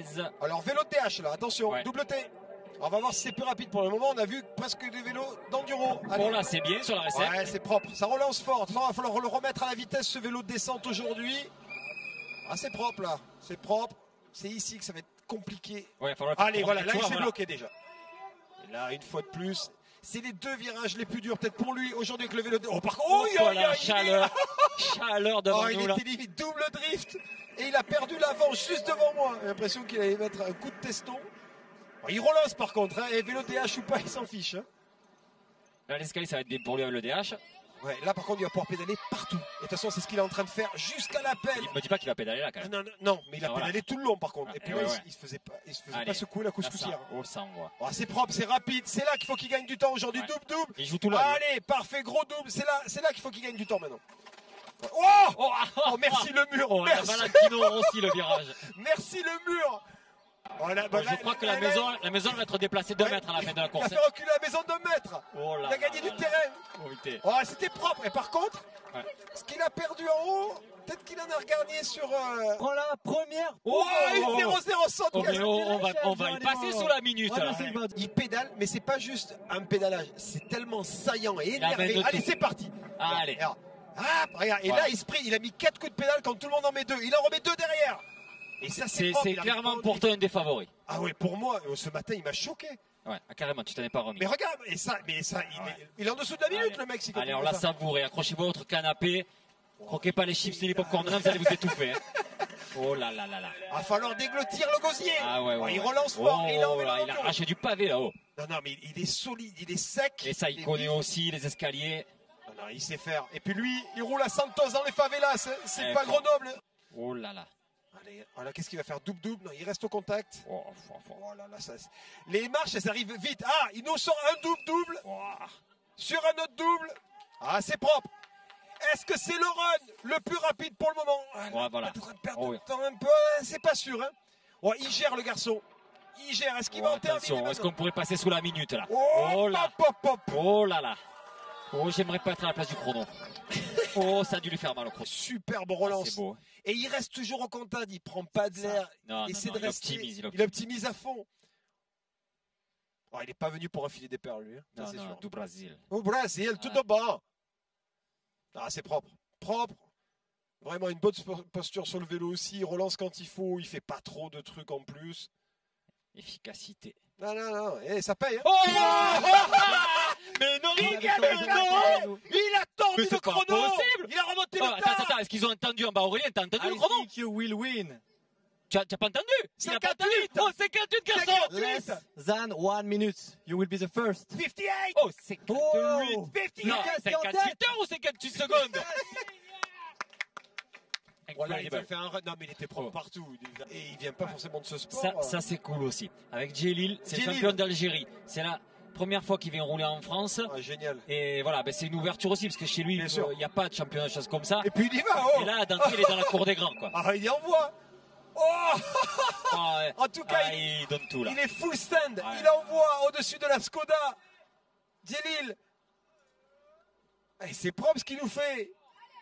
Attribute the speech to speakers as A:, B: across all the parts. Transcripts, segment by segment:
A: 13.
B: Alors vélo de DH là, attention,
A: Ouais.
B: double T. On va voir si c'est plus rapide pour le moment. On a vu presque des vélos d'enduro.
A: Bon là c'est bien sur la recette.
B: Ouais, c'est propre. Ça relance fort. Il va falloir le remettre à la vitesse ce vélo de descente aujourd'hui. Ah, c'est propre là. C'est propre. C'est ici que ça va être compliqué.
A: Ouais,
B: allez, voilà, là il s'est bloqué déjà. Et là, une fois de plus, c'est les deux virages les plus durs peut-être pour lui aujourd'hui avec le vélo de... Oh, par contre,
A: voilà, chaleur. Chaleur devant nous
B: il
A: là.
B: était limite double drift. Et il a perdu l'avant juste devant moi. J'ai l'impression qu'il allait mettre un coup de teston. Il relance par contre, hein, et vélo DH ou pas, il s'en fiche. Hein.
A: Là, l'escalier, ça va être bien pour lui avec le DH.
B: Ouais, là par contre, il va pouvoir pédaler partout. Et de toute façon, c'est ce qu'il est en train de faire jusqu'à l'appel.
A: Il me dit pas qu'il va pédaler là quand même.
B: Non, mais il a pédalé tout le long par contre. Et puis là,
A: ouais.
B: il se faisait pas secouer la couscoussière.
A: Oh, ça envoie.
B: Oh, c'est propre, c'est rapide. C'est là qu'il faut qu'il gagne du temps aujourd'hui. Double.
A: Il joue tout là.
B: Allez, parfait, gros double. C'est là qu'il faut qu'il gagne du temps maintenant. Oh, merci le mur.
A: Oh,
B: merci.
A: Valentino aussi le virage.
B: Merci le mur. Voilà,
A: je crois que la maison va être déplacée 2 mètres à la fin de la course.
B: Il a fait reculer la maison de 2 mètres.
A: Oh là,
B: il a gagné du terrain. Oh, c'était propre. Et par contre, ce qu'il a perdu en haut, peut-être qu'il en a regagné sur...
C: Prends la première.
B: Oh, 0-0 saute.
A: On va y passer sous la minute.
B: Il pédale, mais c'est pas juste un pédalage. C'est tellement saillant et énervé. Allez, c'est parti.
A: Allez.
B: Ah, regarde. Et là, il a mis 4 coups de pédale quand tout le monde en met 2. Il en remet 2 derrière. Et ça, c'est
A: clairement pour toi un des favoris.
B: Ah ouais, pour moi, ce matin, il m'a choqué.
A: Ouais, carrément, tu t'en es pas remis.
B: Mais regarde, il est en dessous de la minute, le mec.
A: Allez, on l'a savouré. Accrochez-vous à votre canapé. Croquez pas les chips et les popcorn. Maintenant, vous allez vous étouffer. Oh là là là là.
B: Il va falloir déglotir le gosier.
A: Ah ouais.
B: Il relance fort.
A: Il a arraché du pavé là-haut.
B: Non, mais il est solide, il est sec.
A: Et ça, il connaît aussi les escaliers.
B: Non, il sait faire. Et puis lui, il roule à Santos dans les favelas. C'est pas Grenoble.
A: Oh là là.
B: Allez, voilà, qu'est-ce qu'il va faire? Double. Non, il reste au contact.
A: Oh
B: là là, les marches, elles arrivent vite. Ah, il nous sort un double. Sur un autre double. Ah, c'est propre. Est-ce que c'est le run le plus rapide pour le moment?
A: Voilà.
B: Il est en train de perdre du temps un peu. C'est pas sûr. Hein. Il gère le garçon. Il gère. Est-ce qu'il va en terminer?
A: Est-ce qu'on pourrait passer sous la minute là?
B: Oh là.
A: Oh là là. Oh, j'aimerais pas être à la place du chrono. Oh, ça a dû lui faire mal au chrono.
B: Superbe relance.
A: C'est beau.
B: Et il reste toujours au contact, il prend pas de l'air. Il rester. Il optimise à fond. Oh, il n'est pas venu pour enfiler des perles, lui.
A: Non, du Brésil.
B: Au Brésil, tout de bas. Ah, c'est propre. Propre. Vraiment une bonne posture sur le vélo aussi. Il relance quand il faut. Il fait pas trop de trucs en plus.
A: Efficacité.
B: Non. Et ça paye. Hein.
A: Oh mais non,
B: il a tendu le chrono.
A: Possible.
B: Il a remonté le temps.
A: Attends, est-ce qu'ils ont entendu en bas, Aurélien? T'as entendu le chrono?
C: I think you will win.
A: Tu as pas entendu?
B: 58.
A: Oh, 58 garçons.
C: Less than 1 minute. You will be the first.
B: 58.
A: Oh, 58. Non, 58 heures ou 58 secondes?
B: Voilà, il a fait un run. Non, mais il était propre partout. Et il vient pas forcément de ce sport.
A: Ça c'est cool aussi. Avec Djelil, c'est le champion d'Algérie. C'est la première fois qu'il vient rouler en France.
B: Ah, génial.
A: Et voilà, c'est une ouverture aussi, parce que chez lui, il n'y a pas de championnat de choses comme ça.
B: Et puis il y va.
A: Et là, d'entrée, il est dans la cour des grands, quoi.
B: Ah, il y envoie. En tout cas,
A: il donne tout là.
B: Il est full stand. Il envoie au-dessus de la Skoda. Djelil. C'est propre ce qu'il nous fait.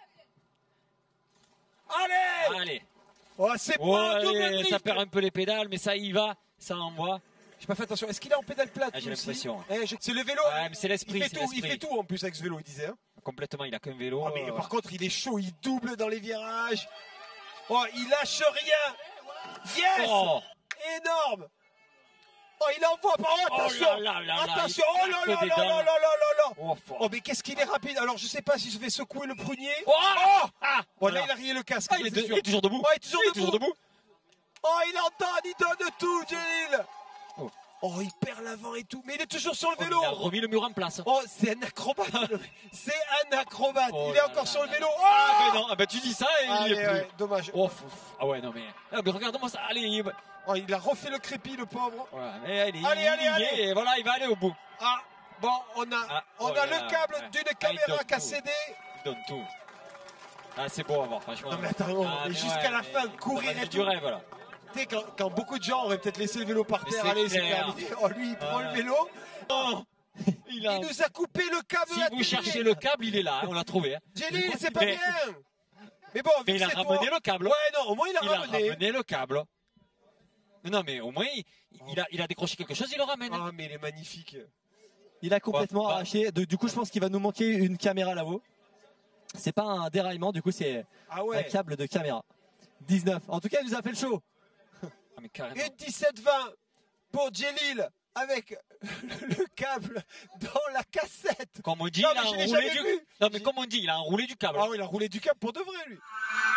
B: Allez. Oh, c'est pas double.
A: Ça perd un peu les pédales, mais ça y va, ça envoie.
B: J'ai pas fait attention. Est-ce qu'il est en pédale plate?
A: J'ai l'impression.
B: C'est le vélo.
A: C'est l'esprit.
B: Il fait tout en plus avec ce vélo, il disait. Hein.
A: Complètement, il a qu'un vélo.
B: Mais par contre, il est chaud, il double dans les virages. Oh, il lâche rien. Yes. Énorme. Oh, il envoie. Attention. Attention. Oh là là là là là là. Oh, mais qu'est-ce qu'il est rapide. Alors, je sais pas si je vais secouer le prunier. Là, il a rayé le casque.
A: Il est toujours debout.
B: Il est toujours debout. Oh, il entend, il donne tout, Djelil. Oh, il perd l'avant et tout. Mais il est toujours sur le vélo.
A: Il a remis le mur en place.
B: Oh, c'est un acrobate. C'est un acrobate. Il est encore sur le vélo.
A: Ah, mais non. Tu dis ça et il est plus.
B: Dommage.
A: Ah ouais, non, mais regarde-moi ça. Allez.
B: Il a refait le crépi, le pauvre.
A: Allez. Et voilà, il va aller au bout.
B: Ah, bon, on a le câble d'une caméra qui a cédé.
A: Il donne tout. Ah, c'est beau à voir, franchement.
B: Non, mais attends, jusqu'à la fin, courir et tout.
A: Du rêve, là.
B: Tu sais, quand beaucoup de gens auraient peut-être laissé le vélo par terre, allez, c'est terminé. Oh, lui, il prend le vélo.
A: Oh, il
B: nous a coupé le câble.
A: Si vous cherchez le câble, il est là, on l'a trouvé.
B: Djelil, c'est pas bien. Mais bon,
A: il a ramené le câble.
B: Ouais, non, au moins il a
A: ramené le câble. Non, mais au moins, il a décroché quelque chose, il le ramène.
B: Ah, mais il est magnifique.
C: Il a complètement arraché. Du coup, je pense qu'il va nous manquer une caméra là-haut. C'est pas un déraillement, du coup, c'est un câble de caméra. 19. En tout cas, il nous a fait le show.
A: Ah, mais carrément.
B: Une 17-20 pour Djelil avec le câble dans la cassette.
A: Comme on dit,
B: Non,
A: il a
B: mais je l'ai
A: enroulé
B: jamais
A: du...
B: vu.
A: Non, mais comme on dit, il a enroulé du câble.
B: Ah oui, il a roulé du câble pour de vrai, lui.